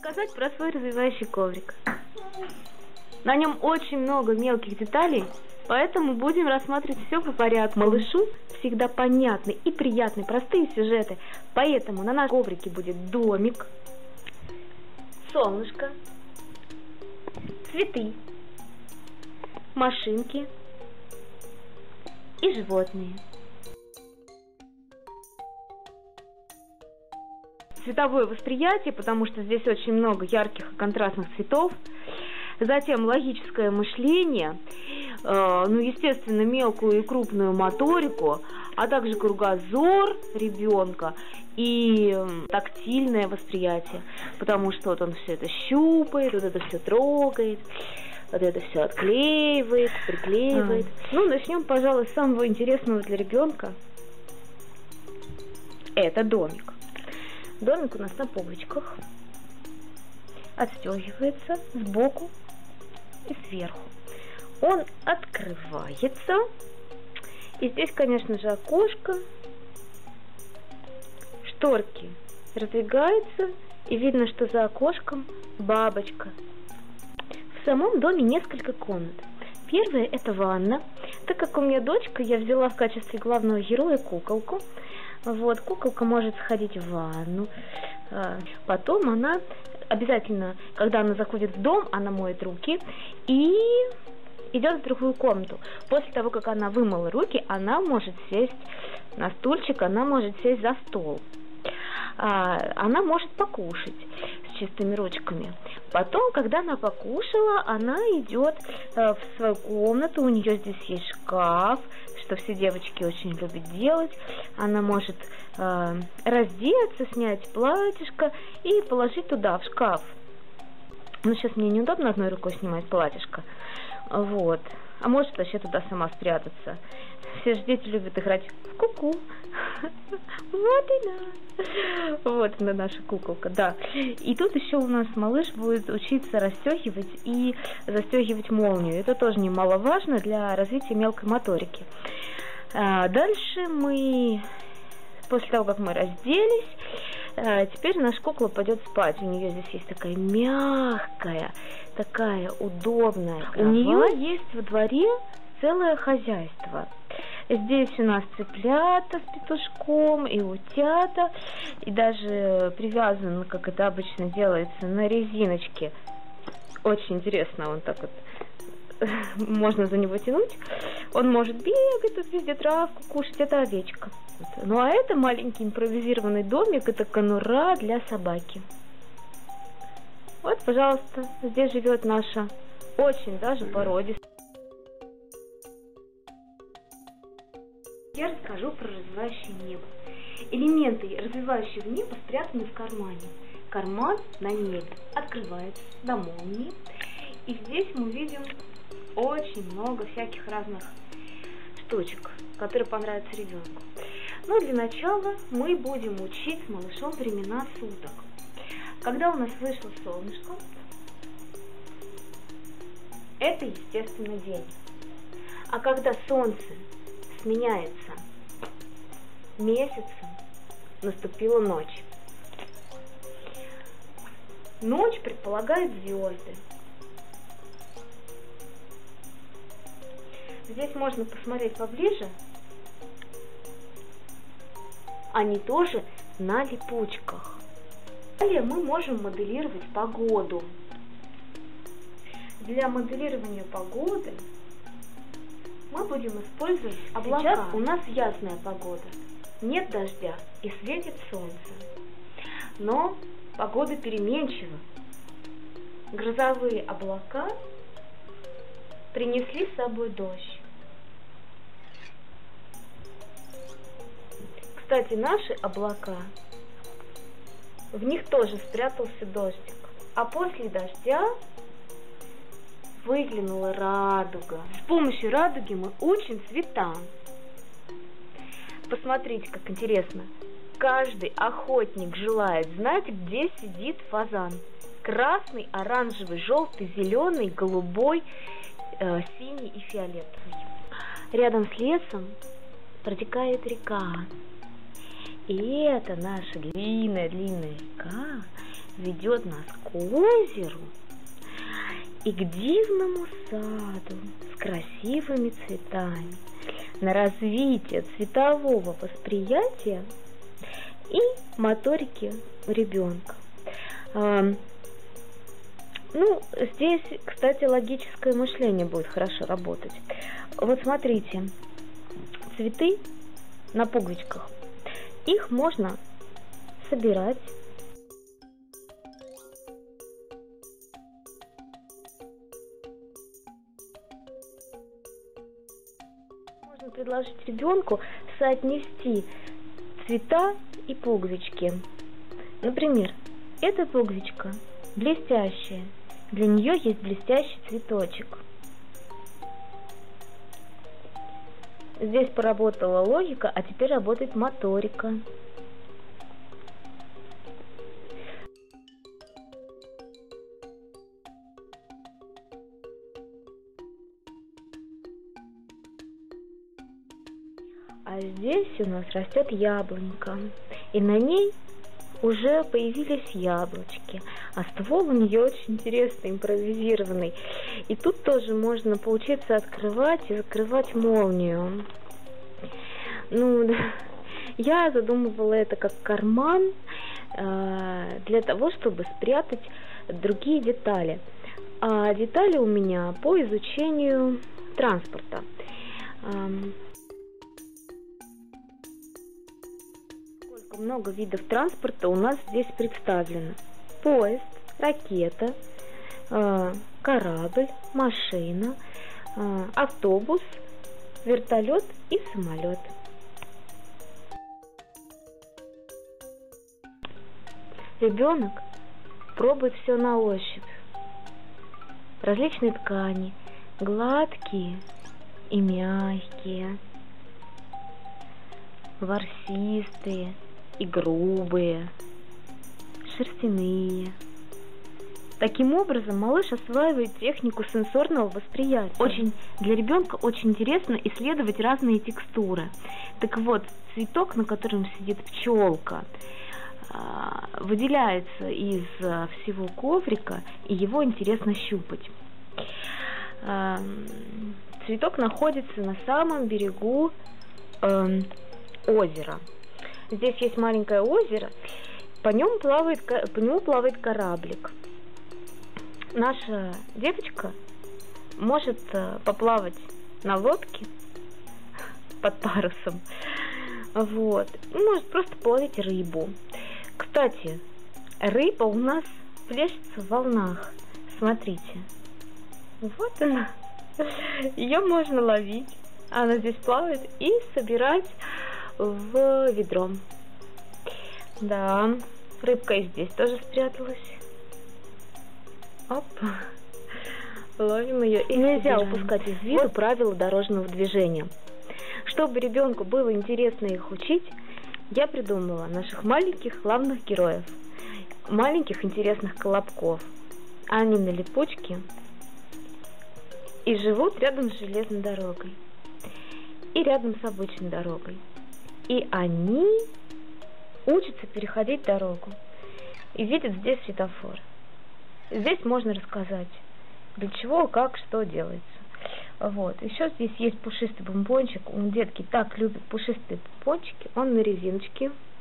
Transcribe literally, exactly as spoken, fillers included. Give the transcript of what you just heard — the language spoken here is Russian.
рассказать про свой развивающий коврик. На нем очень много мелких деталей, поэтому будем рассматривать все по порядку. Малышу всегда понятны и приятны простые сюжеты, поэтому на нашем коврике будет домик, солнышко, цветы, машинки и животные. Цветовое восприятие, потому что здесь очень много ярких и контрастных цветов. Затем логическое мышление, э, ну, естественно, мелкую и крупную моторику, а также кругозор ребенка и э, тактильное восприятие, потому что вот он все это щупает, вот это все трогает, вот это все отклеивает, приклеивает. А. Ну, начнем, пожалуй, с самого интересного для ребенка. Это домик. Домик у нас на полочках, отстегивается сбоку и сверху. Он открывается, и здесь, конечно же, окошко, шторки раздвигаются, и видно, что за окошком бабочка. В самом доме несколько комнат. Первая – это ванна. Так как у меня дочка, я взяла в качестве главного героя куколку. Вот, куколка может сходить в ванну. Потом она обязательно, когда она заходит в дом, она моет руки и идет в другую комнату. После того, как она вымыла руки, она может сесть на стульчик, она может сесть за стол. Она может покушать с чистыми ручками. Потом, когда она покушала, она идет в свою комнату. У нее здесь есть шкаф, что все девочки очень любят делать. Она может э, раздеться, снять платьишко и положить туда, в шкаф. Ну, сейчас мне неудобно одной рукой снимать платьишко. Вот. А может вообще туда сама спрятаться. Все же дети любят играть в ку-ку. Вот и да. Вот она, наша куколка, да. И тут еще у нас малыш будет учиться расстегивать и застегивать молнию. Это тоже немаловажно для развития мелкой моторики. Дальше мы, после того, как мы разделись, теперь наша кукла пойдет спать. У нее здесь есть такая мягкая, такая удобная кровать. У нее есть во дворе целое хозяйство. Здесь у нас цыплята с петушком и утята, и даже привязан, как это обычно делается, на резиночке. Очень интересно, он так вот, можно за него тянуть. Он может бегать, тут везде травку кушать, это овечка. Ну а это маленький импровизированный домик, это конура для собаки. Вот, пожалуйста, здесь живет наша очень даже породистая. Я расскажу про развивающее небо. Элементы развивающего неба спрятаны в кармане. Карман на небе открывается до молнии. И здесь мы видим очень много всяких разных штучек, которые понравятся ребенку. Но для начала мы будем учить с малышом времена суток. Когда у нас вышло солнышко, это, естественно, день. А когда солнце сменяется месяцем, наступила ночь. Ночь предполагает звезды. Здесь можно посмотреть поближе. Они тоже на липучках. Далее мы можем моделировать погоду. Для моделирования погоды мы будем использовать облака. Сейчас у нас ясная погода. Нет дождя и светит солнце. Но погода переменчива. Грозовые облака принесли с собой дождь. Кстати, наши облака, в них тоже спрятался дождик. А после дождя выглянула радуга. С помощью радуги мы учим цветам. Посмотрите, как интересно. Каждый охотник желает знать, где сидит фазан. Красный, оранжевый, желтый, зеленый, голубой, э, синий и фиолетовый. Рядом с лесом протекает река. И это наша длинная-длинная река ведет нас к озеру и к дивному саду с красивыми цветами, на развитие цветового восприятия и моторики у ребенка. Ну, здесь, кстати, логическое мышление будет хорошо работать. Вот смотрите, цветы на пуговичках, их можно собирать, можно предложить ребенку соотнести цвета и пуговички. Например, эта пуговичка блестящая, для нее есть блестящий цветочек. Здесь поработала логика, а теперь работает моторика. А здесь у нас растет яблонька, и на ней уже появились яблочки, а ствол у нее очень интересный, импровизированный. И тут тоже можно поучиться открывать и закрывать молнию. Ну, я задумывала это как карман э, для того, чтобы спрятать другие детали. А детали у меня по изучению транспорта. Много видов транспорта у нас здесь представлено. Поезд, ракета, э, корабль, машина, э, автобус, вертолет и самолет. Ребенок пробует все на ощупь. Различные ткани, гладкие и мягкие, ворсистые и грубые, шерстяные. Таким образом, малыш осваивает технику сенсорного восприятия. Очень, для ребенка очень интересно исследовать разные текстуры. Так вот, цветок, на котором сидит пчелка, выделяется из всего коврика, и его интересно щупать. Цветок находится на самом берегу озера. Здесь есть маленькое озеро, по нему плавает, по нему плавает кораблик. Наша девочка может поплавать на лодке под парусом, вот, и может просто половить рыбу. Кстати, рыба у нас плещется в волнах. Смотрите, вот она, ее можно ловить, она здесь плавает, и собирать в ведро. Да, рыбка и здесь тоже спряталась. Оп, ловим ее. И нельзя упускать из виду правила дорожного движения. Чтобы ребенку было интересно их учить, я придумала наших маленьких главных героев, маленьких интересных колобков. Они на липучке и живут рядом с железной дорогой и рядом с обычной дорогой. И они учатся переходить дорогу и видят здесь светофор. Здесь можно рассказать, для чего, как, что делается. Вот. Еще здесь есть пушистый бомбончик. У детки так любят пушистые бомбончики. Он на резиночке.